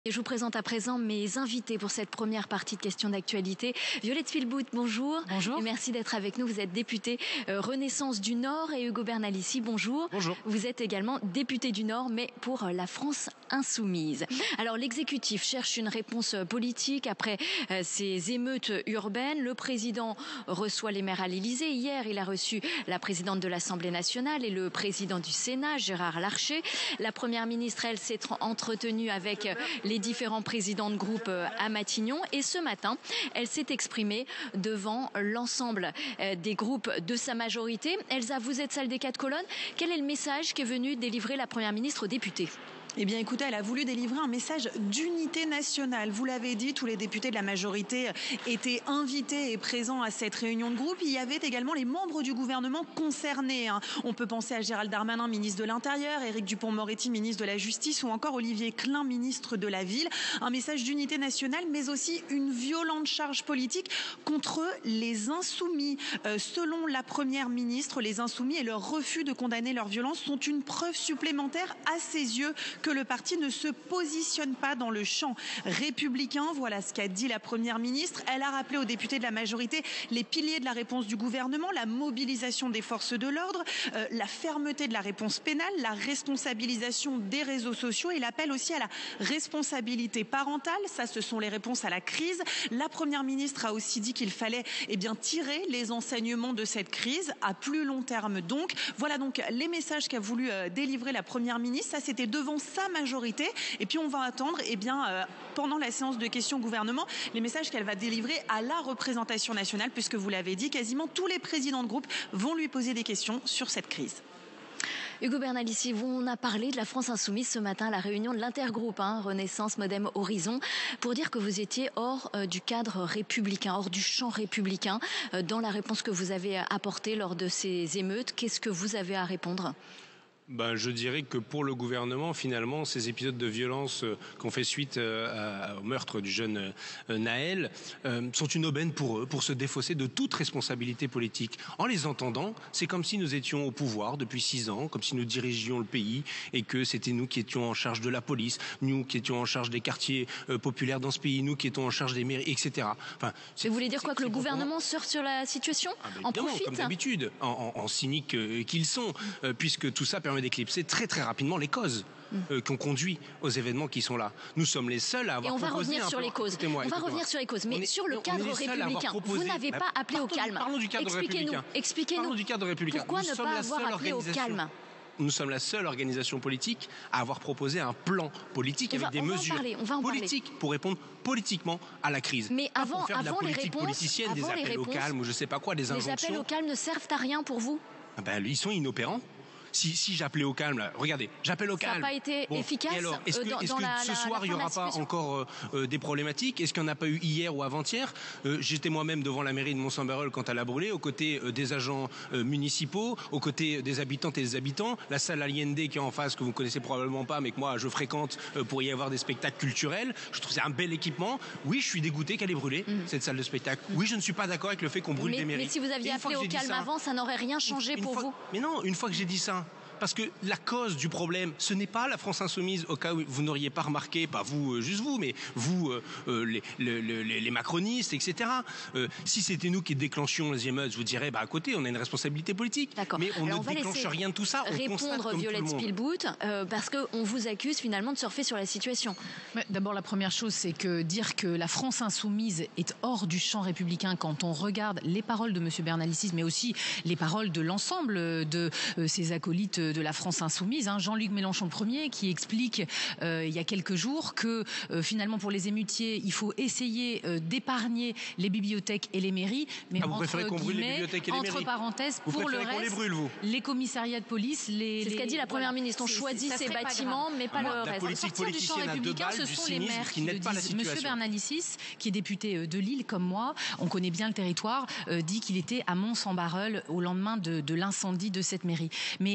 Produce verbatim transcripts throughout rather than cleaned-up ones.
Et je vous présente à présent mes invités pour cette première partie de questions d'actualité. Violette Spilbout, bonjour. Bonjour. Et merci d'être avec nous. Vous êtes députée euh, Renaissance du Nord et Hugo Bernalicis, bonjour. Bonjour. Vous êtes également député du Nord, mais pour euh, la France insoumise. Alors l'exécutif cherche une réponse politique après euh, ces émeutes urbaines. Le président reçoit les maires à l'Élysée. Hier, il a reçu la présidente de l'Assemblée nationale et le président du Sénat, Gérard Larcher. La première ministre, elle, s'est entretenue avec euh, les différents présidents de groupe à Matignon. Et ce matin, elle s'est exprimée devant l'ensemble des groupes de sa majorité. Elsa, vous êtes salle des quatre colonnes. Quel est le message qui est venu délivrer la première ministre aux députés ? Eh bien, écoutez, elle a voulu délivrer un message d'unité nationale. Vous l'avez dit, tous les députés de la majorité étaient invités et présents à cette réunion de groupe. Il y avait également les membres du gouvernement concernés. On peut penser à Gérald Darmanin, ministre de l'Intérieur, Éric Dupond-Moretti, ministre de la Justice, ou encore Olivier Klein, ministre de la Ville. Un message d'unité nationale, mais aussi une violente charge politique contre les insoumis. Euh, selon la première ministre, les insoumis et leur refus de condamner leur violence sont une preuve supplémentaire à ses yeux que le parti ne se positionne pas dans le champ républicain. Voilà ce qu'a dit la première ministre. Elle a rappelé aux députés de la majorité les piliers de la réponse du gouvernement, la mobilisation des forces de l'ordre, euh, la fermeté de la réponse pénale, la responsabilisation des réseaux sociaux et l'appel aussi à la responsabilité parentale. Ça, ce sont les réponses à la crise. La première ministre a aussi dit qu'il fallait eh bien, tirer les enseignements de cette crise à plus long terme. Donc, voilà donc les messages qu'a voulu euh, délivrer la première ministre. Ça, c'était devant sa majorité. Et puis on va attendre eh bien, euh, pendant la séance de questions au gouvernement les messages qu'elle va délivrer à la représentation nationale, puisque vous l'avez dit, quasiment tous les présidents de groupe vont lui poser des questions sur cette crise. Hugo Bernalicis, on a parlé de la France insoumise ce matin à la réunion de l'intergroupe hein, Renaissance, Modem, Horizon, pour dire que vous étiez hors euh, du cadre républicain, hors du champ républicain, euh, dans la réponse que vous avez apportée lors de ces émeutes. Qu'est-ce que vous avez à répondre ? Ben, je dirais que pour le gouvernement, finalement, ces épisodes de violence euh, qu'on fait suite euh, à, au meurtre du jeune euh, Naël euh, sont une aubaine pour eux, pour se défausser de toute responsabilité politique. En les entendant, c'est comme si nous étions au pouvoir depuis six ans, comme si nous dirigions le pays et que c'était nous qui étions en charge de la police, nous qui étions en charge des quartiers euh, populaires dans ce pays, nous qui étions en charge des mairies, et cetera. Enfin, vous voulez dire quoi, que le gouvernement surfe sur la situation, ah ben en profite comme d'habitude, en, en, en cyniques euh, qu'ils sont, euh, puisque tout ça permet d'éclipser très très rapidement les causes euh, qui ont conduit aux événements qui sont là. Nous sommes les seuls à avoir Et on va revenir sur peu... les causes. On va revenir sur les causes, mais est, sur le cadre républicain, vous n'avez pas bah, appelé au calme. Parlons du cadre républicain. Expliquez-nous. Parlons du cadre républicain. Pourquoi ne pas avoir appelé au calme ? Nous sommes la seule organisation politique à avoir proposé un plan politique on avec va, des on mesures va en parler, on va en politiques parler. pour répondre politiquement à la crise. Mais avant, pour faire avant de la politique les réponses, politicienne, des appels réponses, au calme ou je sais pas quoi, des injonctions. Les appels au calme ne servent à rien pour vous ? Ah ben, ils sont inopérants. Si, si j'appelais au calme, là, regardez, j'appelle au calme. Ça n'a pas été bon, efficace. Alors, est-ce que, euh, dans, est-ce dans que la, ce la, soir, la il n'y aura pas encore euh, euh, des problématiques ? Est-ce qu'il n'y en a pas eu hier ou avant-hier ? euh, J'étais moi-même devant la mairie de Mont-Saint-Barreul quand elle a brûlé, aux côtés euh, des agents euh, municipaux, aux côtés des habitantes et des habitants. La salle Allende qui est en face, que vous ne connaissez probablement pas, mais que moi, je fréquente euh, pour y avoir des spectacles culturels. Je trouve que c'est un bel équipement. Oui, je suis dégoûté qu'elle ait brûlé, mmh. cette salle de spectacle. Oui, je ne suis pas d'accord avec le fait qu'on brûle mais, des mairies. Mais si vous aviez appelé au calme ça, avant, ça n'aurait rien changé une, pour une fois, vous. Mais non, une fois que j'ai dit ça, parce que la cause du problème, ce n'est pas la France insoumise, au cas où vous n'auriez pas remarqué, pas vous, euh, juste vous, mais vous, euh, euh, les, les, les, les macronistes, et cetera. Euh, si c'était nous qui déclenchions les émeutes, je vous dirais, bah à côté, on a une responsabilité politique. Mais on Alors ne on déclenche rien de tout ça. On répondre Violette Spilbout, euh, parce qu'on vous accuse finalement de surfer sur la situation. D'abord, la première chose, c'est que dire que la France insoumise est hors du champ républicain quand on regarde les paroles de M. Bernalicis, mais aussi les paroles de l'ensemble de euh, ses acolytes de la France insoumise, hein, Jean-Luc Mélenchon le premier, qui explique euh, il y a quelques jours que euh, finalement pour les émeutiers, il faut essayer euh, d'épargner les bibliothèques et les mairies, mais ah, vous entre qu'on brûle les bibliothèques et les entre mairies. parenthèses, vous pour le reste, les, brûle, vous. les commissariats de police, les... C'est ce qu'a dit la Première voilà. ministre, on choisit ces bâtiments, mais pas Moi, le la reste. politique politicienne à deux balles, ce du sont les cynisme maires qui n'aident pas la situation. Monsieur Bernalicis, qui est député de Lille comme moi, on connaît bien le territoire, euh, dit qu'il était à Mont-Saint-Barreul au lendemain de, de l'incendie de cette mairie. Mais euh, sortez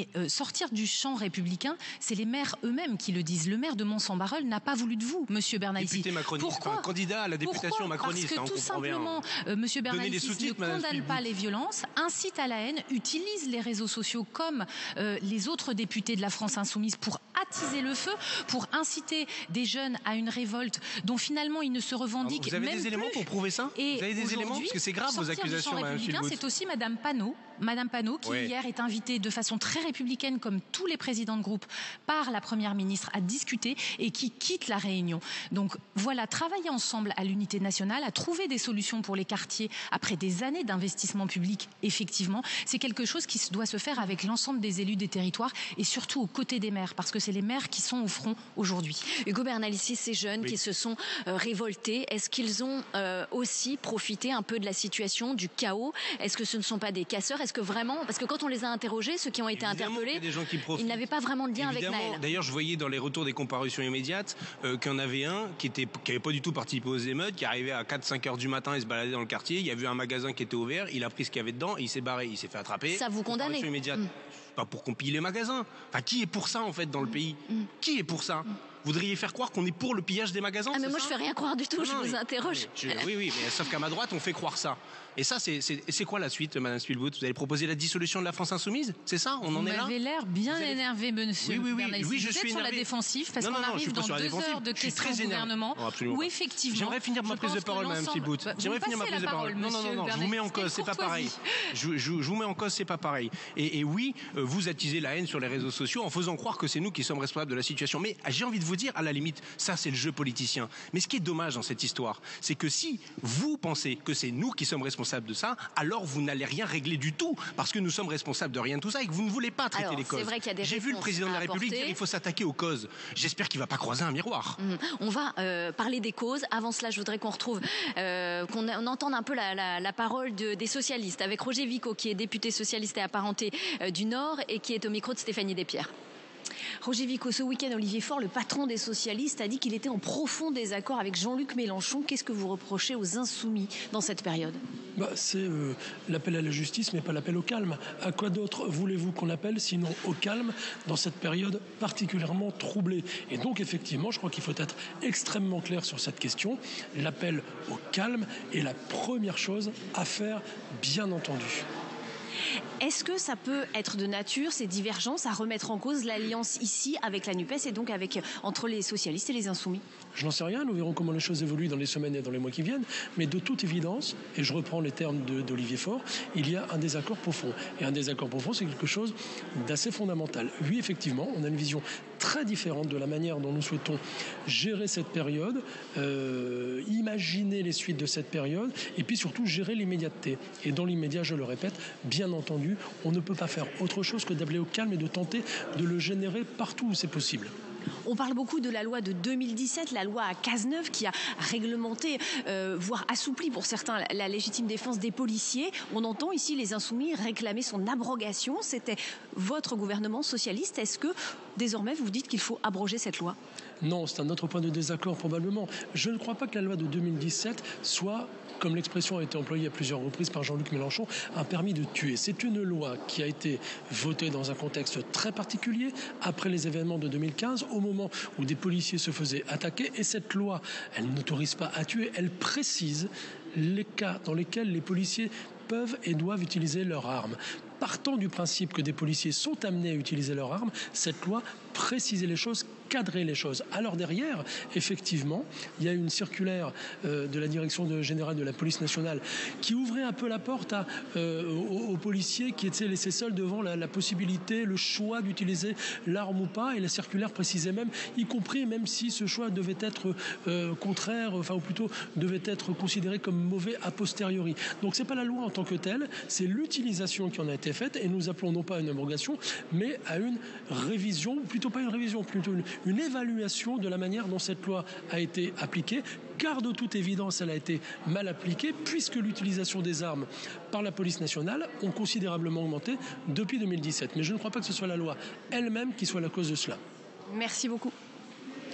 sortir du champ républicain, c'est les maires eux-mêmes qui le disent. Le maire de Mons-en-Barœul n'a pas voulu de vous, Monsieur Bernalicis. Député macroniste, Pourquoi enfin, candidat à la députation Pourquoi macroniste. Parce que hein, tout simplement, euh, Monsieur Bernalicis ne condamne pas les violences, incite à la haine, utilise les réseaux sociaux comme euh, les autres députés de la France Insoumise pour attiser le feu, pour inciter des jeunes à une révolte dont finalement ils ne se revendiquent même plus. Vous avez des éléments pour prouver ça? Et Vous avez des éléments? Parce que c'est grave vos accusations, Madame Philbut. C'est aussi Madame Panot, Madame Panot qui ouais. hier est invitée de façon très républicaine, comme tous les présidents de groupe, par la Première ministre à discuter et qui quitte la Réunion. Donc voilà, travailler ensemble à l'unité nationale, à trouver des solutions pour les quartiers après des années d'investissement public, effectivement, c'est quelque chose qui doit se faire avec l'ensemble des élus des territoires et surtout aux côtés des maires, parce que c'est les maires qui sont au front aujourd'hui. Hugo Bernalicis, ces jeunes oui. qui se sont euh, révoltés, est-ce qu'ils ont euh, aussi profité un peu de la situation, du chaos? Est-ce que ce ne sont pas des casseurs? Est-ce que vraiment, parce que quand on les a interrogés, ceux qui ont été Évidemment interpellés, des gens qui ils n'avaient pas vraiment de lien Évidemment. avec Naël. D'ailleurs, je voyais dans les retours des comparutions immédiates euh, qu'il y en avait un qui était, qui n'avait pas du tout participé aux émeutes, qui arrivait à quatre cinq heures du matin et se baladait dans le quartier. Il y a vu un magasin qui était ouvert, il a pris ce qu'il y avait dedans et il s'est barré, il s'est fait attraper. Ça vous condamne? Immédiate. Mmh. Pas pour qu'on pille les magasins. Enfin, qui est pour ça en fait dans le pays? mmh. Qui est pour ça? mmh. Vous voudriez faire croire qu'on est pour le pillage des magasins? Ah mais moi ça je fais rien croire du tout, non, je non, vous mais, interroge. Je, oui, oui, mais sauf qu'à ma droite on fait croire ça. Et ça, c'est, c'est, c'est quoi la suite, Madame Philbut? Vous allez proposer la dissolution de la France Insoumise? C'est ça? On vous en est là? Vous avez l'air bien allez... énervé, monsieur. Oui, oui, oui. Bernalicis. oui je vous suis êtes sur énervé. la défensive parce non, qu'on non, non, arrive dans deux heures de questions au gouvernement. Oh, où effectivement. J'aimerais finir ma prise de parole, Madame Philbut. Bah, J'aimerais finir ma prise de parole. Non, non, non, non. Je vous mets en cause, c'est pas pareil. Je, je, je vous mets en cause, c'est pas pareil. Et, et oui, vous attisez la haine sur les réseaux sociaux en faisant croire que c'est nous qui sommes responsables de la situation. Mais j'ai envie de vous dire, à la limite, ça c'est le jeu politicien. Mais ce qui est dommage dans cette histoire, c'est que si vous pensez que c'est nous qui sommes responsables de ça, alors vous n'allez rien régler du tout, parce que nous sommes responsables de rien de tout ça et que vous ne voulez pas traiter alors, les causes. Vrai qu'il y a des J'ai vu le président de la République dire qu'il faut s'attaquer aux causes. J'espère qu'il ne va pas croiser un miroir. Mmh. On va euh, parler des causes. Avant cela, je voudrais qu'on retrouve, euh, qu'on on entende un peu la, la, la parole de, des socialistes avec Roger Vico, qui est député socialiste et apparenté euh, du Nord et qui est au micro de Stéphanie Despierres. Roger Vico, ce week-end, Olivier Faure, le patron des socialistes, a dit qu'il était en profond désaccord avec Jean-Luc Mélenchon. Qu'est-ce que vous reprochez aux insoumis dans cette période? bah, C'est euh, l'appel à la justice, mais pas l'appel au calme. À quoi d'autre voulez-vous qu'on appelle, sinon au calme, dans cette période particulièrement troublée? Et donc, effectivement, je crois qu'il faut être extrêmement clair sur cette question. L'appel au calme est la première chose à faire, bien entendu. Est-ce que ça peut être de nature, ces divergences, à remettre en cause l'alliance ici avec la NUPES et donc avec, entre les socialistes et les insoumis? Je n'en sais rien, nous verrons comment les choses évoluent dans les semaines et dans les mois qui viennent, mais de toute évidence, et je reprends les termes de, d'Olivier Faure, il y a un désaccord profond. Et un désaccord profond, c'est quelque chose d'assez fondamental. Oui, effectivement, on a une vision très différente de la manière dont nous souhaitons gérer cette période, euh, imaginer les suites de cette période, et puis surtout gérer l'immédiateté. Et dans l'immédiat, je le répète, bien entendu, on ne peut pas faire autre chose que d'appeler au calme et de tenter de le générer partout où c'est possible. On parle beaucoup de la loi de deux mille dix-sept, la loi à Cazeneuve, qui a réglementé, euh, voire assoupli pour certains, la, la légitime défense des policiers. On entend ici les insoumis réclamer son abrogation. C'était votre gouvernement socialiste. Est-ce que désormais vous dites qu'il faut abroger cette loi? Non, c'est un autre point de désaccord probablement. Je ne crois pas que la loi de deux mille dix-sept soit, comme l'expression a été employée à plusieurs reprises par Jean-Luc Mélenchon, un permis de tuer. C'est une loi qui a été votée dans un contexte très particulier, après les événements de deux mille quinze, au moment où des policiers se faisaient attaquer. Et cette loi, elle n'autorise pas à tuer, elle précise les cas dans lesquels les policiers peuvent et doivent utiliser leurs armes. Partant du principe que des policiers sont amenés à utiliser leurs armes, cette loi précisait les choses, cadrer les choses. Alors derrière, effectivement, il y a une circulaire euh, de la direction de, générale de la police nationale qui ouvrait un peu la porte à, euh, aux, aux policiers qui étaient laissés seuls devant la, la possibilité, le choix d'utiliser l'arme ou pas. Et la circulaire précisait même, y compris même si ce choix devait être euh, contraire, enfin ou plutôt devait être considéré comme mauvais a posteriori. Donc c'est pas la loi en tant que telle, c'est l'utilisation qui en a été faite, et nous appelons non pas à une abrogation, mais à une révision, ou plutôt pas une révision, plutôt une, une évaluation de la manière dont cette loi a été appliquée, car de toute évidence elle a été mal appliquée, puisque l'utilisation des armes par la police nationale ont considérablement augmenté depuis deux mille dix-sept. Mais je ne crois pas que ce soit la loi elle-même qui soit la cause de cela. Merci beaucoup.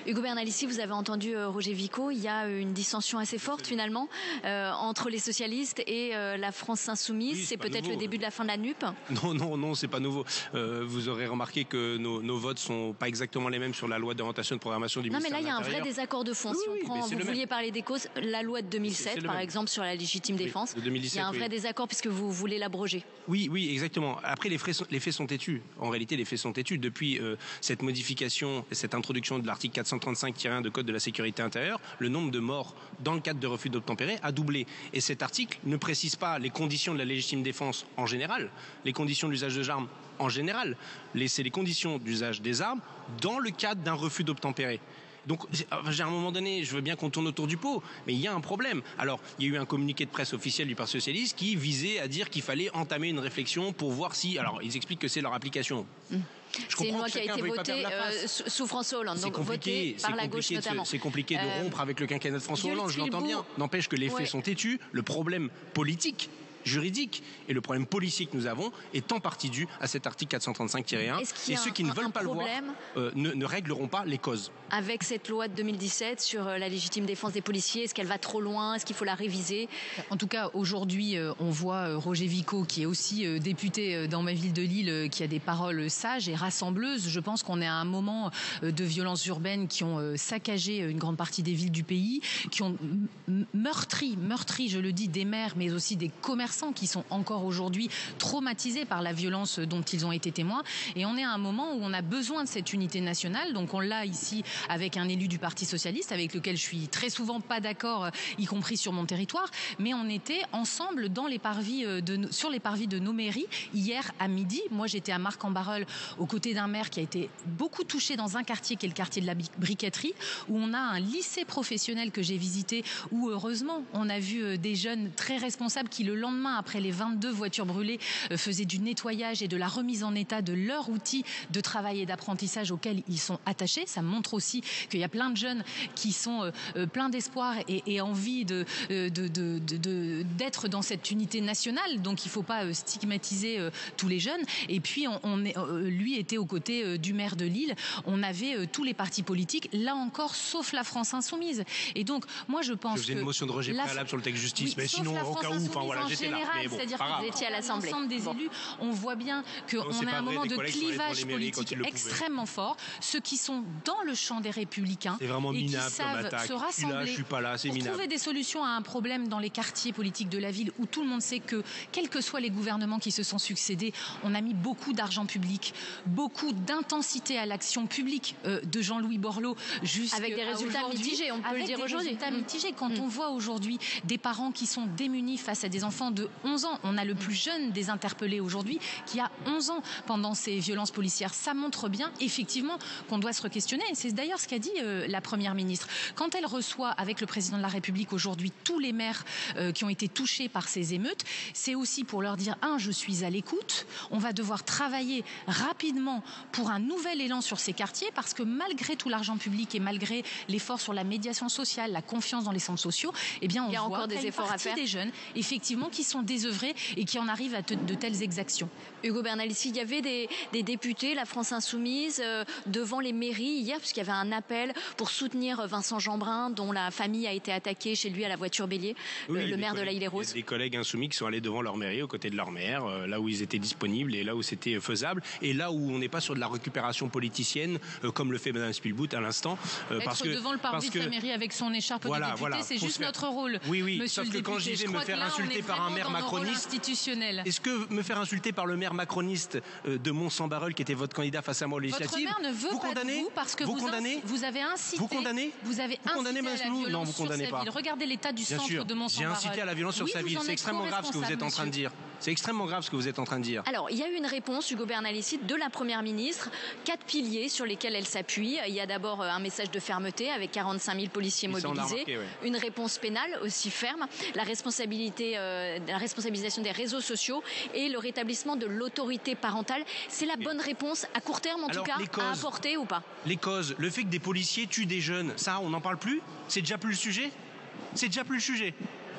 Hugo Bernalicis, vous avez entendu euh, Roger Vico, il y a une dissension assez forte finalement euh, entre les socialistes et euh, la France insoumise. Oui, c'est peut-être le début de la fin de la N U P. Non, non, non, c'est pas nouveau. Euh, vous aurez remarqué que nos, nos votes sont pas exactement les mêmes sur la loi d'orientation de programmation du non, ministère de l'Intérieur. Non, mais là, il y a un vrai désaccord de fond. Oui, si on prend, oui, vous vouliez même. parler des causes, la loi de deux mille sept, par exemple, sur la légitime défense, oui, deux mille dix-sept, il y a un vrai oui. désaccord puisque vous voulez l'abroger. Oui, oui, exactement. Après, les faits sont, les faits sont têtus. En réalité, les faits sont têtus. Depuis euh, cette modification, cette introduction de l'article quatre cent trente-cinq tiret un de Code de la sécurité intérieure, le nombre de morts dans le cadre de refus d'obtempérer a doublé. Et cet article ne précise pas les conditions de la légitime défense en général, les conditions de l'usage de armes en général. C'est les conditions d'usage des armes dans le cadre d'un refus d'obtempérer. Donc, à un moment donné, je veux bien qu'on tourne autour du pot, mais il y a un problème. Alors, il y a eu un communiqué de presse officiel du Parti socialiste qui visait à dire qu'il fallait entamer une réflexion pour voir si... Alors, ils expliquent que c'est leur application. Mmh. C'est une loi qui a été votée euh, sous François Hollande, donc votée par la gauche notamment. C'est compliqué de euh, rompre avec le quinquennat de François Hollande, je l'entends bien. N'empêche que les faits ouais. sont têtus. Le problème politique, juridique et le problème policier que nous avons est en partie dû à cet article quatre cent trente-cinq tiret un. Et ceux qui un, ne veulent pas le voir euh, ne, ne régleront pas les causes. Avec cette loi de deux mille dix-sept sur la légitime défense des policiers, est-ce qu'elle va trop loin? Est-ce qu'il faut la réviser? En tout cas, aujourd'hui, on voit Roger Vico, qui est aussi député dans ma ville de Lille, qui a des paroles sages et rassembleuses. Je pense qu'on est à un moment de violences urbaines qui ont saccagé une grande partie des villes du pays, qui ont meurtri, meurtri, je le dis, des maires, mais aussi des commerçants qui sont encore aujourd'hui traumatisés par la violence dont ils ont été témoins. Et on est à un moment où on a besoin de cette unité nationale. Donc on l'a ici avec un élu du Parti socialiste, avec lequel je suis très souvent pas d'accord, y compris sur mon territoire. Mais on était ensemble dans les parvis de, sur les parvis de nos mairies hier à midi. Moi, j'étais à Marc-en-Barœul aux côtés d'un maire qui a été beaucoup touché dans un quartier qui est le quartier de la Briqueterie, où on a un lycée professionnel que j'ai visité, où heureusement on a vu des jeunes très responsables qui le lendemain, après les vingt-deux voitures brûlées, euh, faisaient du nettoyage et de la remise en état de leurs outils de travail et d'apprentissage auxquels ils sont attachés. Ça montre aussi qu'il y a plein de jeunes qui sont euh, euh, pleins d'espoir et, et envie de, euh, de, de, de, de, d'être dans cette unité nationale. Donc il ne faut pas euh, stigmatiser euh, tous les jeunes. Et puis on, on est, euh, lui était aux côtés euh, du maire de Lille. On avait euh, tous les partis politiques, là encore, sauf la France insoumise. Et donc moi je pense que... Je faisais que une motion de rejet préalable la... sur le texte justice, oui, mais sinon au cas où, enfin voilà, j'étais là. Bon, c'est-à-dire que vous étiez à l'Assemblée. L'ensemble des bon. élus, on voit bien qu'on est à un moment de clivage politique extrêmement fort. Ceux qui sont dans le champ des Républicains et qui savent se rassembler pour trouver des solutions à un problème dans les quartiers politiques de la ville où tout le monde sait que, quels que soient les gouvernements qui se sont succédés, on a mis beaucoup d'argent public, beaucoup d'intensité à l'action publique euh, de Jean-Louis Borloo, avec des résultats mitigés, on peut le dire aujourd'hui. Avec des résultats mitigés. Quand mmh. on voit aujourd'hui des parents qui sont démunis face à des enfants de onze ans, on a le plus jeune des interpellés aujourd'hui qui a onze ans pendant ces violences policières. Ça montre bien effectivement qu'on doit se re-questionner. C'est d'ailleurs ce qu'a dit euh, la Première ministre. Quand elle reçoit avec le président de la République aujourd'hui tous les maires euh, qui ont été touchés par ces émeutes, c'est aussi pour leur dire, un, je suis à l'écoute, on va devoir travailler rapidement pour un nouvel élan sur ces quartiers parce que malgré tout l'argent public et malgré l'effort sur la médiation sociale, la confiance dans les centres sociaux, eh bien on Il y a voit encore des efforts à faire. Des jeunes effectivement qui sont désœuvrés et qui en arrivent à te, de telles exactions. Hugo Bernalicis, il y avait des, des députés, la France insoumise, euh, devant les mairies hier, puisqu'il y avait un appel pour soutenir Vincent Jeanbrun, dont la famille a été attaquée chez lui à la voiture bélier, oui, le, le maire de La Île-et-Rose. Il y a des collègues insoumis qui sont allés devant leur mairie, aux côtés de leur maire, euh, là où ils étaient disponibles et là où c'était faisable, et là où on n'est pas sur de la récupération politicienne, euh, comme le fait Mme Spielbout à l'instant. Euh, parce que devant le parvis de sa mairie avec son écharpe voilà, de député, voilà, c'est juste faire... notre rôle. Oui, oui, monsieur sauf que quand j'y vais me faire insulter par un maire macroniste, est-ce que me faire insulter par le maire macroniste de Mont-Saint-Barreul, qui était votre candidat face à moi aux législatives, votre maire ne veut vous pas condamnez, de vous parce que vous, vous, condamnez, vous avez incité, vous condamnez, vous avez vous condamnez incité à la violence non, vous condamnez sur pas. sa ville. Regardez l'état du Bien centre sûr, de Mont-Saint-Barreul. J'ai incité à la violence sur oui, sa ville. C'est extrêmement grave ce que vous êtes en train de dire. C'est extrêmement grave ce que vous êtes en train de dire. Alors, il y a eu une réponse, Hugo Bernalicis, de la Première ministre. Quatre piliers sur lesquels elle s'appuie. Il y a d'abord un message de fermeté avec quarante-cinq mille policiers mobilisés. Remarqué, ouais. Une réponse pénale aussi ferme. La responsabilité, euh, la responsabilisation des réseaux sociaux et le rétablissement de l'autorité parentale. C'est la bonne réponse à court terme, en Alors, tout cas, causes, à apporter ou pas? Les causes, le fait que des policiers tuent des jeunes, ça, on n'en parle plus? C'est déjà plus le sujet? C'est déjà plus le sujet.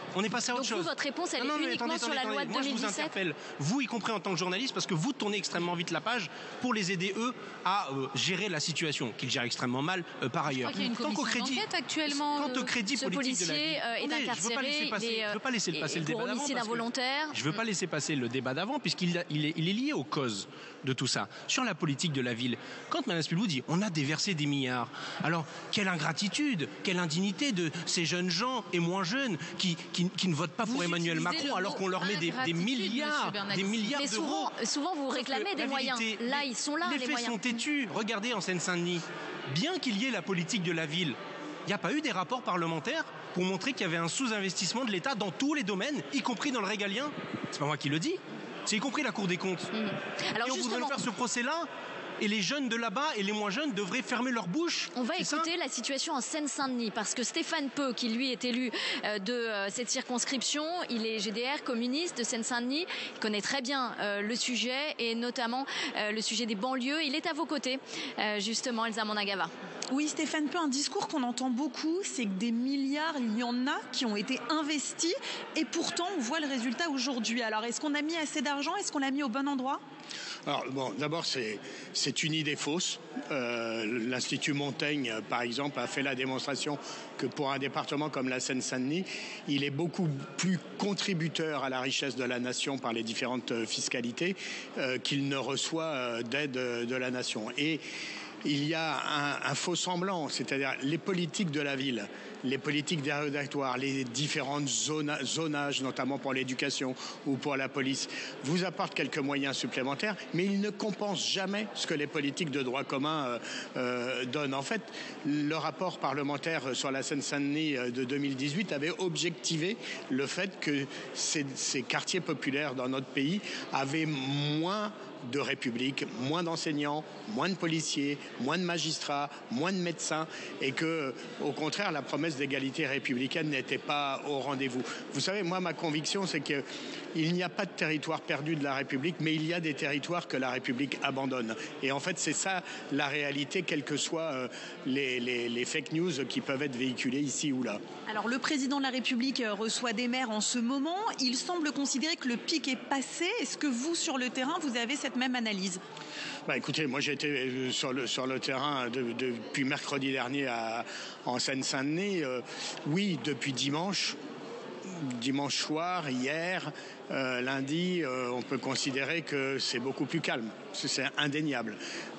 On est passé à autre Donc chose. vous, votre réponse, elle non, non, est uniquement attendez, sur la attendez, loi de Moi, deux mille dix-sept. je vous interpelle, vous y compris en tant que journaliste, parce que vous tournez extrêmement vite la page pour les aider, eux, à euh, gérer la situation, qu'ils gèrent extrêmement mal euh, par ailleurs. Je crois qu'il y a une commission crédit, d'enquête actuellement. Quant au crédit Ce politique de la policier vie, euh, est attendez, incarcéré. je ne veux pas laisser passer le débat d'avant. Homicide involontaire. Je ne veux pas laisser passer le débat d'avant, puisqu'il il est, il est lié aux causes de tout ça. Sur la politique de la ville, quand Mme Spilou dit on a déversé des milliards, alors quelle ingratitude, quelle indignité de ces jeunes gens et moins jeunes qui, qui, qui ne votent pas Vous pour Emmanuel utilisez Macron alors qu'on leur met des, des milliards, des milliards Mais d'euros. souvent, souvent vous réclamez des moyens. Là, ils sont là, les les faits moyens. sont têtus. Regardez en Seine-Saint-Denis, bien qu'il y ait la politique de la ville, il n'y a pas eu des rapports parlementaires pour montrer qu'il y avait un sous-investissement de l'État dans tous les domaines, y compris dans le régalien. C'est pas moi qui le dis, c'est y compris la Cour des comptes. Mmh. Alors et on justement, voudrait faire ce procès-là, et les jeunes de là-bas et les moins jeunes devraient fermer leur bouche. on va C'est écouter ça la situation en Seine-Saint-Denis parce que Stéphane Peu, qui lui est élu euh, de euh, cette circonscription, il est G D R communiste de Seine-Saint-Denis, il connaît très bien euh, le sujet et notamment euh, le sujet des banlieues. Il est à vos côtés, euh, justement, Elsa Managava. Oui, Stéphane Peu, un discours qu'on entend beaucoup, c'est que des milliards, il y en a qui ont été investis et pourtant on voit le résultat aujourd'hui. Alors est-ce qu'on a mis assez d'argent? Est-ce qu'on l'a mis au bon endroit? Alors, bon, d'abord, c'est, c'est une idée fausse. Euh, L'Institut Montaigne, par exemple, a fait la démonstration que pour un département comme la Seine-Saint-Denis, il est beaucoup plus contributeur à la richesse de la nation par les différentes fiscalités euh, qu'il ne reçoit euh, d'aide de la nation. Et il y a un, un faux semblant, c'est-à-dire les politiques de la ville, les politiques des territoires, les différents zona, zonages, notamment pour l'éducation ou pour la police, vous apportent quelques moyens supplémentaires, mais ils ne compensent jamais ce que les politiques de droit commun euh, euh, donnent. En fait, le rapport parlementaire sur la Seine-Saint-Denis de deux mille dix-huit avait objectivé le fait que ces, ces quartiers populaires dans notre pays avaient moins de République, moins d'enseignants, moins de policiers, moins de magistrats, moins de médecins, et que, au contraire, la promesse d'égalité républicaine n'était pas au rendez-vous. Vous savez, moi, ma conviction, c'est que il n'y a pas de territoire perdu de la République, mais il y a des territoires que la République abandonne. Et en fait, c'est ça la réalité, quelles que soient euh, les, les, les fake news qui peuvent être véhiculées ici ou là. Alors, le président de la République reçoit des maires en ce moment. Il semble considérer que le pic est passé. Est-ce que vous, sur le terrain, vous avez cette même analyse? Bah, écoutez, moi j'ai été sur le, sur le terrain de, de, depuis mercredi dernier à, en Seine-Saint-Denis. Euh, oui, depuis dimanche. Dimanche soir, hier, euh, lundi, euh, on peut considérer que c'est beaucoup plus calme. C'est indéniable.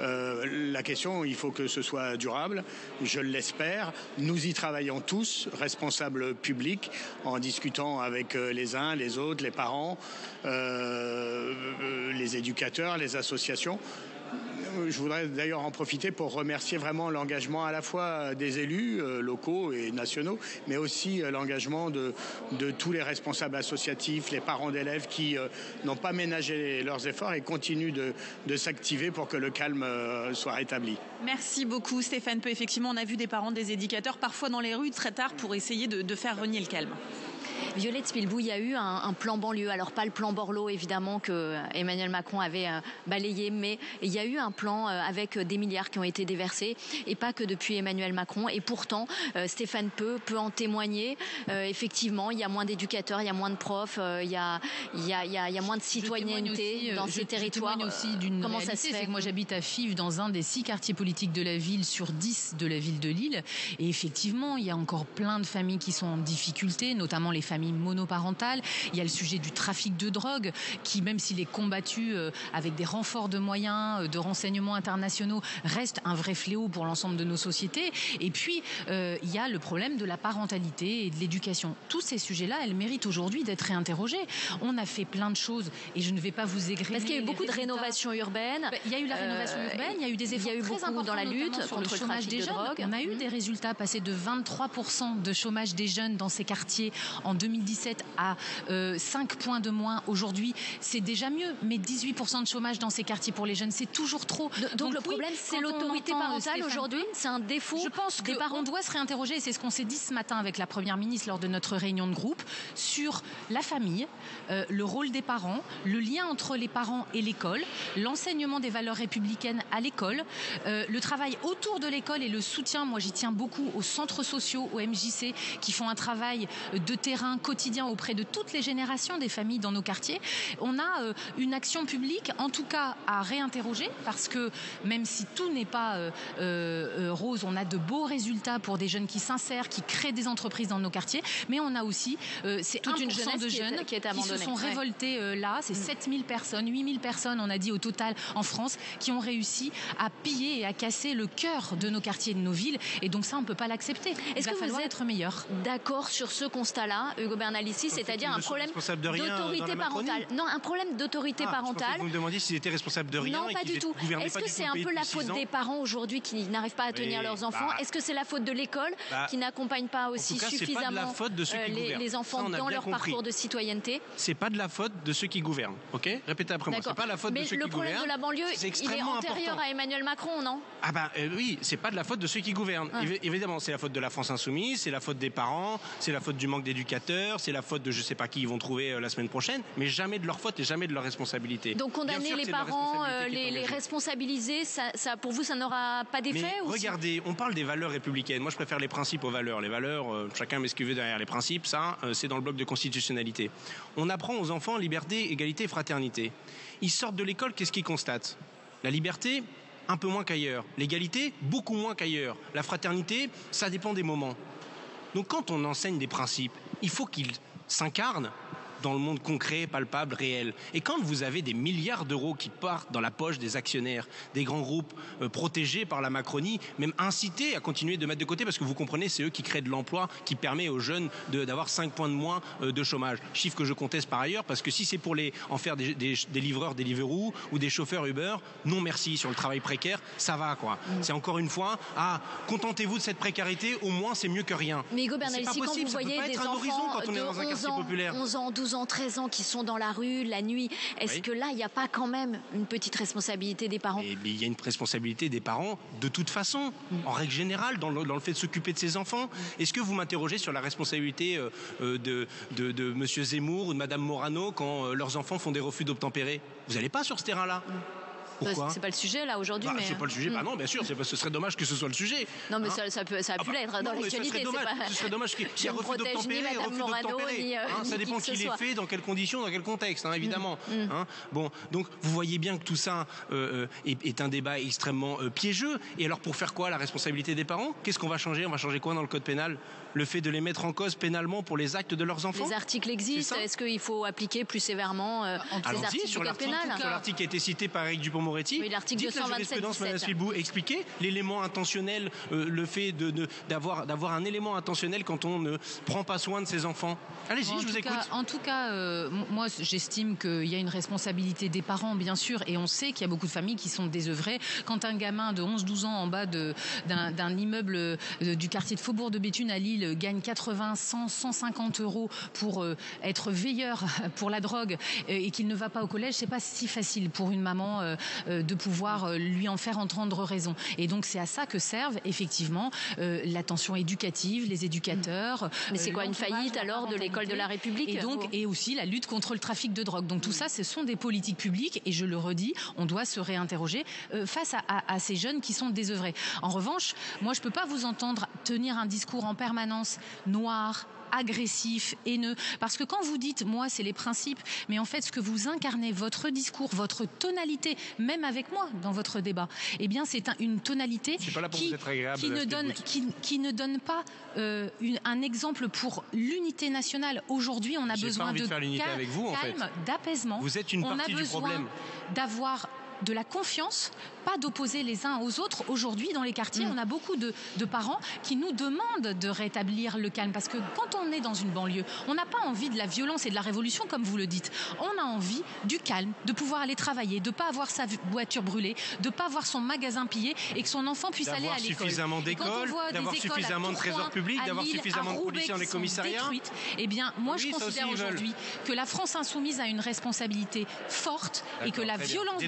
Euh, la question, il faut que ce soit durable. Je l'espère. Nous y travaillons tous, responsables publics, en discutant avec les uns, les autres, les parents, euh, les éducateurs, les associations. Je voudrais d'ailleurs en profiter pour remercier vraiment l'engagement à la fois des élus euh, locaux et nationaux, mais aussi euh, l'engagement de, de tous les responsables associatifs, les parents d'élèves qui euh, n'ont pas ménagé leurs efforts et continuent de, de s'activer pour que le calme euh, soit rétabli. Merci beaucoup Stéphane Peu. Effectivement, on a vu des parents, des éducateurs, parfois dans les rues très tard pour essayer de, de faire renier le calme. Violette Spilbou, il y a eu un, un plan banlieue, alors pas le plan Borloo évidemment que Emmanuel Macron avait euh, balayé, mais il y a eu un plan euh, avec des milliards qui ont été déversés et pas que depuis Emmanuel Macron, et pourtant euh, Stéphane Peu peut en témoigner. Euh, effectivement, il y a moins d'éducateurs, il y a moins de profs, euh, il, y a, il, y a, il, y a, il y a moins de citoyenneté aussi, dans je, ces territoires. Je témoigne aussi d'une Comment réalité, ça se fait? c'est que moi j'habite à Fives, dans un des six quartiers politiques de la ville sur dix de la ville de Lille, et effectivement il y a encore plein de familles qui sont en difficulté, notamment les familles monoparentales. Il y a le sujet du trafic de drogue qui, même s'il est combattu euh, avec des renforts de moyens, euh, de renseignements internationaux, reste un vrai fléau pour l'ensemble de nos sociétés. Et puis, euh, il y a le problème de la parentalité et de l'éducation. Tous ces sujets-là, elles méritent aujourd'hui d'être réinterrogés. On a fait plein de choses et je ne vais pas vous égrener. Parce qu'il y a eu beaucoup de rénovations urbaines. Bah, il y a eu la rénovation euh, urbaine, il y a eu des efforts il y a eu très beaucoup importants dans la lutte sur contre le chômage des de jeunes. drogue. On a eu des résultats passés de vingt-trois pour cent de chômage des jeunes dans ces quartiers en deux mille dix-sept à euh, cinq points de moins aujourd'hui. C'est déjà mieux, mais dix-huit pour cent de chômage dans ces quartiers pour les jeunes, c'est toujours trop. Donc, Donc le oui, problème, c'est l'autorité parentale aujourd'hui. C'est un défaut. Je pense des parents. On doit se réinterroger, et c'est ce qu'on s'est dit ce matin avec la Première ministre lors de notre réunion de groupe, sur la famille, euh, le rôle des parents, le lien entre les parents et l'école, l'enseignement des valeurs républicaines à l'école, euh, le travail autour de l'école et le soutien, moi j'y tiens beaucoup, aux centres sociaux, aux M J C, qui font un travail de terrain quotidien auprès de toutes les générations des familles dans nos quartiers. On a euh, une action publique, en tout cas à réinterroger, parce que même si tout n'est pas euh, euh, rose, on a de beaux résultats pour des jeunes qui s'insèrent, qui créent des entreprises dans nos quartiers, mais on a aussi euh, c'est toute une jeunesse de qui jeunes est, qui, est qui se sont ouais. révoltés euh, là. C'est mmh. sept mille personnes, huit mille personnes, on a dit au total en France, qui ont réussi à piller et à casser le cœur de nos quartiers, de nos villes. Et donc ça, on ne peut pas l'accepter. Il va falloir être meilleur. D'accord sur ce constat-là, Ugo Bernalicis, c'est-à-dire un problème d'autorité parentale. Non, un problème d'autorité ah, parentale. Vous me demandiez s'ils étaient responsables de rien. Non, pas du tout. Est-ce que c'est un peu la faute des parents aujourd'hui qui n'arrivent pas à tenir leurs enfants? Est-ce que c'est la faute de l'école qui n'accompagne pas aussi suffisamment les enfants dans leur parcours de citoyenneté? C'est pas de la faute de ceux qui gouvernent. Ok, répétez après moi. C'est pas la faute de ceux qui gouvernent. Mais le problème de la banlieue, il est antérieur à Emmanuel Macron, non? Ah ben euh, oui, c'est pas de la faute de ceux qui gouvernent. Ah. Évidemment, c'est la faute de la France insoumise, c'est la faute des parents, c'est la faute du manque d'éducateurs, c'est la faute de je sais pas qui ils vont trouver euh, la semaine prochaine, mais jamais de leur faute et jamais de leur responsabilité. Donc condamner les parents, euh, les, les responsabiliser, ça, ça, pour vous, ça n'aura pas d'effet? Regardez, on parle des valeurs républicaines. Moi, je préfère les principes aux valeurs. Les valeurs, euh, chacun met ce qu'il veut derrière les principes. Ça, euh, c'est dans le bloc de constitutionnalité. On apprend aux enfants liberté, égalité, fraternité. Ils sortent de l'école, qu'est-ce qu'ils constatent? La liberté, un peu moins qu'ailleurs. L'égalité, beaucoup moins qu'ailleurs. La fraternité, ça dépend des moments. Donc quand on enseigne des principes, il faut qu'ils s'incarnent dans le monde concret, palpable, réel. Et quand vous avez des milliards d'euros qui partent dans la poche des actionnaires, des grands groupes euh, protégés par la Macronie, même incités à continuer de mettre de côté, parce que vous comprenez, c'est eux qui créent de l'emploi, qui permet aux jeunes de, d'avoir cinq points de moins euh, de chômage. Chiffre que je conteste par ailleurs, parce que si c'est pour les, en faire des, des, des livreurs Deliveroo ou des chauffeurs Uber, non merci, sur le travail précaire, ça va quoi. Mmh. C'est encore une fois, ah, contentez-vous de cette précarité, au moins c'est mieux que rien. Mais Hugo Bernalicis, quand vous voyez des enfants de onze ans, onze ans, douze ans, treize ans qui sont dans la rue la nuit, est-ce oui. que là il n'y a pas quand même une petite responsabilité des parents? Et il y a une responsabilité des parents de toute façon, mmh. en règle générale, dans le, dans le fait de s'occuper de ses enfants. Mmh. Est-ce que vous m'interrogez sur la responsabilité euh, de, de, de Monsieur Zemmour ou de Madame Morano quand euh, leurs enfants font des refus d'obtempérer? Vous n'allez pas sur ce terrain-là. Mmh. Pourquoi? C'est pas le sujet là aujourd'hui. Bah, mais... C'est pas le sujet. Mmh. Bah non, bien sûr, c'est, ce serait dommage que ce soit le sujet. Non, mais hein ça, ça, peut, ça a pu ah bah, l'être dans non, l'actualité. Ce serait dommage, pas... ce serait dommage qu'il y ait refus d'obtempérer, refus d'obtempérer. Euh, hein, ça dépend qui l'ait fait, dans quelles conditions, dans quel contexte, hein, évidemment. Mmh. Hein bon, donc vous voyez bien que tout ça euh, est, est un débat extrêmement euh, piégeux. Et alors pour faire quoi? La responsabilité des parents? Qu'est-ce qu'on va changer? On va changer quoi dans le code pénal? Le fait de les mettre en cause pénalement pour les actes de leurs enfants? Les articles existent. Est-ce qu'il faut appliquer plus sévèrement euh, les articles sur du code pénal? Sur l'article qui a été cité par Éric Dupond-Moretti, oui, l'article deux cent vingt-sept expliquer l'élément intentionnel, euh, le fait de, de, d'avoir, d'avoir un élément intentionnel quand on ne prend pas soin de ses enfants. Allez-y, en je vous écoute. Cas, en tout cas, euh, moi, j'estime qu'il y a une responsabilité des parents, bien sûr, et on sait qu'il y a beaucoup de familles qui sont désœuvrées. Quand un gamin de onze douze ans en bas de, d'un, d'un immeuble euh, du quartier de Faubourg de Béthune à Lille gagne quatre-vingts, cent, cent cinquante euros pour euh, être veilleur pour la drogue euh, et qu'il ne va pas au collège, c'est pas si facile pour une maman euh, euh, de pouvoir euh, lui en faire entendre raison. Et donc c'est à ça que servent effectivement euh, l'attention éducative, les éducateurs. Mais c'est euh, quoi une faillite alors de l'école de la République? Et donc et aussi la lutte contre le trafic de drogue. Donc tout ça, ce sont des politiques publiques et je le redis, on doit se réinterroger euh, face à, à, à ces jeunes qui sont désœuvrés. En revanche, moi je peux pas vous entendre tenir un discours en permanence noir, agressif, haineux. Parce que quand vous dites, moi, c'est les principes, mais en fait, ce que vous incarnez, votre discours, votre tonalité, même avec moi, dans votre débat, eh bien, c'est un, une tonalité qui, qui, ne donne, qui, qui ne donne pas euh, une, un exemple pour l'unité nationale. Aujourd'hui, on a J'ai besoin de, de faire l'unité calme, avec vous, en fait. d'apaisement. Vous êtes une on partie a du problème. besoin d'avoir de la confiance, pas d'opposer les uns aux autres. Aujourd'hui, dans les quartiers, mmh. on a beaucoup de, de parents qui nous demandent de rétablir le calme. Parce que quand on est dans une banlieue, on n'a pas envie de la violence et de la révolution, comme vous le dites. On a envie du calme, de pouvoir aller travailler, de ne pas avoir sa voiture brûlée, de ne pas avoir son magasin pillé et que son enfant puisse d'avoir aller à l'école. Suffisamment d'écoles, d'avoir suffisamment de trésors publics, d'avoir Lille, suffisamment de policiers dans les commissariats. Détruites. Eh bien, moi, oui, je considère aujourd'hui que la France insoumise a une responsabilité forte. D'accord, et que la violence de ses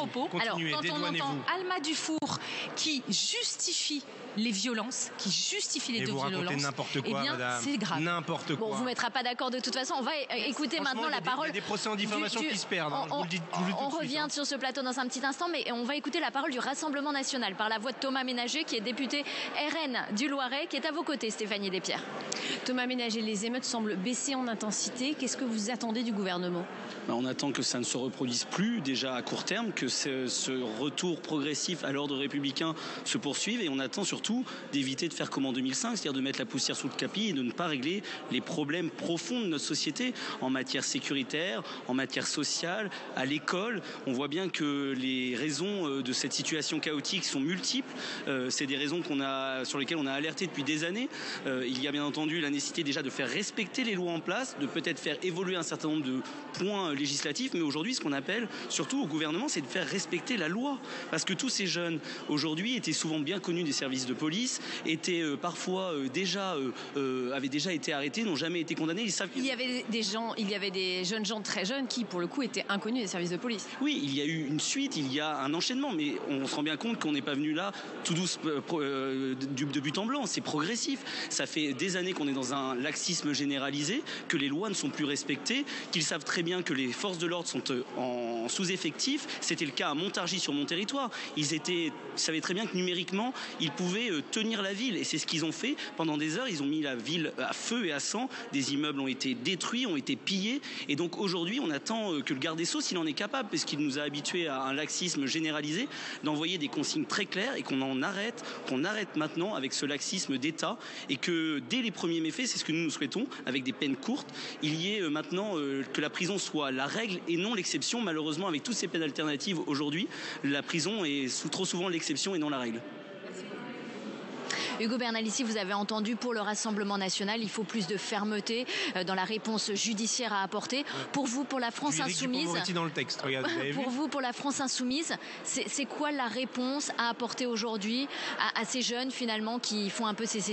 propos. Alors, quand on entend Alma Dufour qui justifie les violences, qui justifient les et deux vous violences, racontez n'importe quoi, eh bien, madame. C'est grave. N'importe quoi. Bon, vous ne mettra pas d'accord de toute façon. On va écouter maintenant la des, parole. Il y a des procès en diffamation du, du, qui se perdent. Hein, on, je vous le dis, je vous le dis on tout de revient suite, hein. sur ce plateau dans un petit instant, mais on va écouter la parole du Rassemblement national par la voix de Thomas Ménager, qui est député R N du Loiret, qui est à vos côtés, Stéphanie Despierres. Thomas Ménager, les émeutes semblent baisser en intensité. Qu'est-ce que vous attendez du gouvernement ? On attend que ça ne se reproduise plus, déjà à court terme, que ce, ce retour progressif à l'ordre républicain se poursuive, et on attend surtout d'éviter de faire comme en deux mille cinq, c'est-à-dire de mettre la poussière sous le tapis et de ne pas régler les problèmes profonds de notre société en matière sécuritaire, en matière sociale, à l'école. On voit bien que les raisons de cette situation chaotique sont multiples. Euh, c'est des raisons qu'on a, sur lesquelles on a alerté depuis des années. Euh, il y a bien entendu la nécessité déjà de faire respecter les lois en place, de peut-être faire évoluer un certain nombre de points législatifs, mais aujourd'hui, ce qu'on appelle, surtout au gouvernement, c'est de faire respecter la loi. Parce que tous ces jeunes, aujourd'hui, étaient souvent bien connus des services de police, étaient euh, parfois euh, déjà, euh, euh, avaient déjà été arrêtés, n'ont jamais été condamnés. Ils savent il y avait des gens, il y avait des jeunes gens très jeunes qui, pour le coup, étaient inconnus des services de police. Oui, il y a eu une suite, il y a un enchaînement, mais on se rend bien compte qu'on n'est pas venu là tout douce euh, de but en blanc. C'est progressif. Ça fait des années qu'on est dans un laxisme généralisé, que les lois ne sont plus respectées, qu'ils savent très bien que les forces de l'ordre sont en sous-effectif. C'était le cas à Montargis sur mon territoire. Ils étaient, ils savaient très bien que numériquement, ils pouvaient tenir la ville. Et c'est ce qu'ils ont fait. Pendant des heures, ils ont mis la ville à feu et à sang. Des immeubles ont été détruits, ont été pillés. Et donc aujourd'hui, on attend que le garde des Sceaux, s'il en est capable, parce qu'il nous a habitués à un laxisme généralisé, d'envoyer des consignes très claires et qu'on en arrête, qu'on arrête maintenant avec ce laxisme d'État, et que dès les premiers méfaits, c'est ce que nous nous souhaitons, avec des peines courtes, il y ait maintenant euh, que la prison soit la règle et non l'exception. Malheureusement, avec toutes ces peines alternatives aujourd'hui, la prison est sous, trop souvent l'exception et non la règle. Ugo Bernalicis, vous avez entendu, pour le Rassemblement national, il faut plus de fermeté dans la réponse judiciaire à apporter. Pour vous, pour la France insoumise, dans le texte, regardez, vous avez pour vu vous, pour la France insoumise, c'est, c'est quoi la réponse à apporter aujourd'hui à, à ces jeunes finalement qui font un peu sécession ?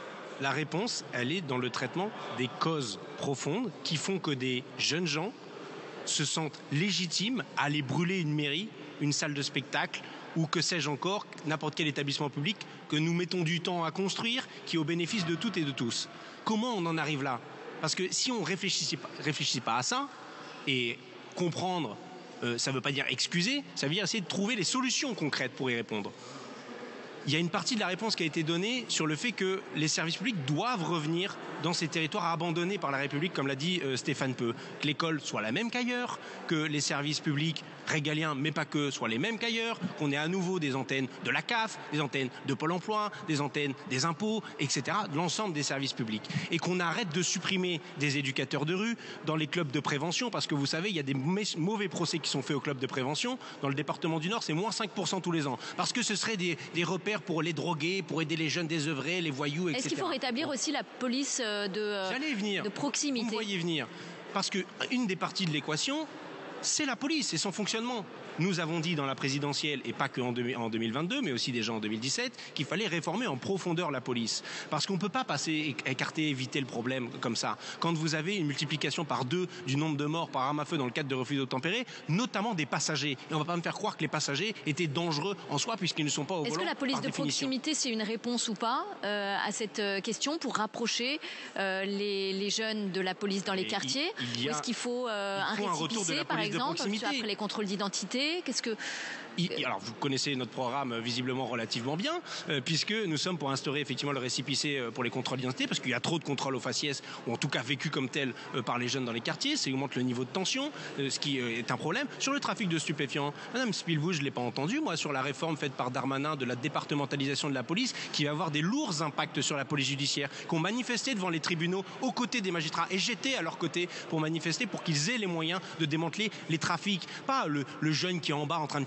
La réponse, elle est dans le traitement des causes profondes qui font que des jeunes gens se sentent légitimes à aller brûler une mairie, une salle de spectacle, ou que sais-je encore, n'importe quel établissement public que nous mettons du temps à construire, qui est au bénéfice de toutes et de tous. Comment on en arrive là ? Parce que si on ne réfléchissait pas, réfléchissait pas à ça, et comprendre, euh, ça ne veut pas dire excuser, ça veut dire essayer de trouver les solutions concrètes pour y répondre. Il y a une partie de la réponse qui a été donnée sur le fait que les services publics doivent revenir dans ces territoires abandonnés par la République, comme l'a dit euh, Stéphane Peu. Que l'école soit la même qu'ailleurs, que les services publics régaliens, mais pas que, soient les mêmes qu'ailleurs, qu'on ait à nouveau des antennes de la C A F, des antennes de Pôle emploi, des antennes des impôts, et cetera, de l'ensemble des services publics. Et qu'on arrête de supprimer des éducateurs de rue dans les clubs de prévention, parce que vous savez, il y a des mauvais procès qui sont faits aux clubs de prévention. Dans le département du Nord, c'est moins cinq pour cent tous les ans. Parce que ce serait des, des repères pour les drogués, pour aider les jeunes désœuvrés, les voyous, et cetera. Est-ce qu'il faut rétablir bon. aussi la police de, J'allais venir. de proximité ? Vous me voyez venir. Parce qu'une des parties de l'équation, c'est la police et son fonctionnement. Nous avons dit dans la présidentielle, et pas qu'en deux mille vingt-deux, mais aussi déjà en deux mille dix-sept, qu'il fallait réformer en profondeur la police. Parce qu'on ne peut pas passer, écarter, éviter le problème comme ça. Quand vous avez une multiplication par deux du nombre de morts par arme à feu dans le cadre de refus d'obtempérer, notamment des passagers. Et on ne va pas me faire croire que les passagers étaient dangereux en soi, puisqu'ils ne sont pas au volant. Est-ce que la police de définition. proximité, c'est une réponse ou pas euh, à cette question pour rapprocher euh, les, les jeunes de la police dans les Et quartiers il, il a, Ou est-ce qu'il faut, euh, il faut un un retour de récépissé, la par police exemple, de proximité. après les contrôles d'identité? Qu'est-ce que... Il, alors, vous connaissez notre programme euh, visiblement relativement bien, euh, puisque nous sommes pour instaurer effectivement le récépissé euh, pour les contrôles d'identité, parce qu'il y a trop de contrôles au faciès, ou en tout cas vécu comme tel euh, par les jeunes dans les quartiers. Ça augmente le niveau de tension, euh, ce qui euh, est un problème. Sur le trafic de stupéfiants, Madame Spilbou, je ne l'ai pas entendu, moi, sur la réforme faite par Darmanin de la départementalisation de la police, qui va avoir des lourds impacts sur la police judiciaire, qui ont manifesté devant les tribunaux aux côtés des magistrats. Et j'étais à leur côté pour manifester, pour qu'ils aient les moyens de démanteler les trafics. Pas le, le jeune qui est en bas en train de faire le guet,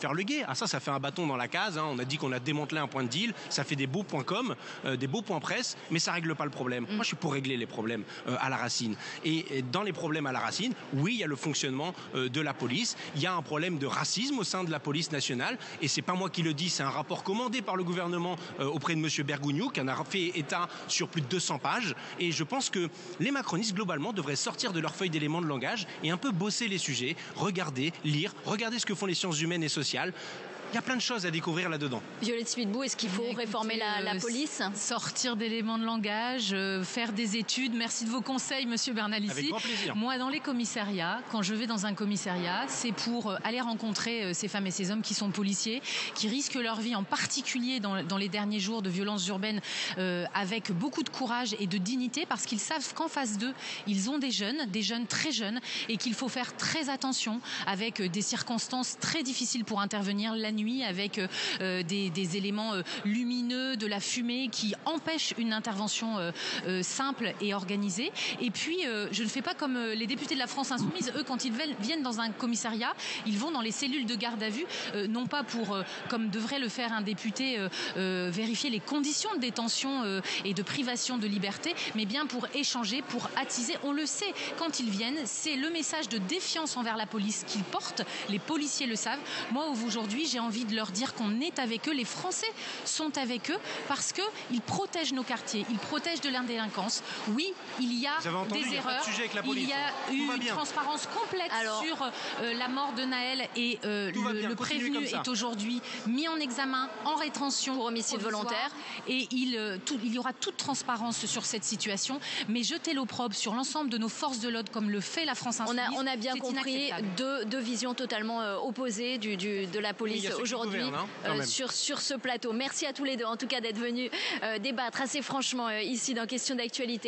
régler. Ah ça, ça fait un bâton dans la case. Hein. On a dit qu'on a démantelé un point de deal. Ça fait des beaux points com, euh, des beaux points presse, mais ça règle pas le problème. Mm. Moi, je suis pour régler les problèmes euh, à la racine. Et, et dans les problèmes à la racine, oui, il y a le fonctionnement euh, de la police. Il y a un problème de racisme au sein de la police nationale. Et c'est pas moi qui le dis, c'est un rapport commandé par le gouvernement euh, auprès de M. Bergugno, qui en a fait état sur plus de deux cents pages. Et je pense que les macronistes, globalement, devraient sortir de leur feuille d'éléments de langage et un peu bosser les sujets, regarder, lire, regarder ce que font les sciences humaines et sociales. Il y a plein de choses à découvrir là-dedans. Violette Spitbou, est-ce qu'il faut Écoutez, réformer la, la police ? Sortir d'éléments de langage, euh, faire des études. Merci de vos conseils, Monsieur Bernalicis. Avec grand plaisir. Moi, dans les commissariats, quand je vais dans un commissariat, c'est pour aller rencontrer euh, ces femmes et ces hommes qui sont policiers, qui risquent leur vie, en particulier dans, dans les derniers jours de violences urbaines, euh, avec beaucoup de courage et de dignité, parce qu'ils savent qu'en face d'eux, ils ont des jeunes, des jeunes très jeunes, et qu'il faut faire très attention avec euh, des circonstances très difficiles pour intervenir la nuit, avec euh, des, des éléments euh, lumineux, de la fumée qui empêchent une intervention euh, euh, simple et organisée. Et puis, euh, je ne fais pas comme euh, les députés de la France Insoumise. Eux, quand ils viennent dans un commissariat, ils vont dans les cellules de garde à vue, euh, non pas pour, euh, comme devrait le faire un député, euh, euh, vérifier les conditions de détention euh, et de privation de liberté, mais bien pour échanger, pour attiser. On le sait, quand ils viennent, c'est le message de défiance envers la police qu'ils portent. Les policiers le savent. Moi, aujourd'hui, j'ai envie de leur dire qu'on est avec eux. Les Français sont avec eux parce qu'ils protègent nos quartiers, ils protègent de la délinquance. Oui, il y a entendu, des il erreurs. Il y a eu une transparence complète Alors, sur euh, la mort de Naël et euh, le, le prévenu est aujourd'hui mis en examen, en rétention pour homicide volontaire. Et il, euh, tout, il y aura toute transparence sur cette situation. Mais jeter l'opprobre sur l'ensemble de nos forces de l'ordre comme le fait la France Insoumise, on a, on a bien compris deux, deux visions totalement euh, opposées du, du, de la police aujourd'hui hein, euh, sur, sur ce plateau. Merci à tous les deux en tout cas d'être venus euh, débattre assez franchement euh, ici dans Question d'actualité.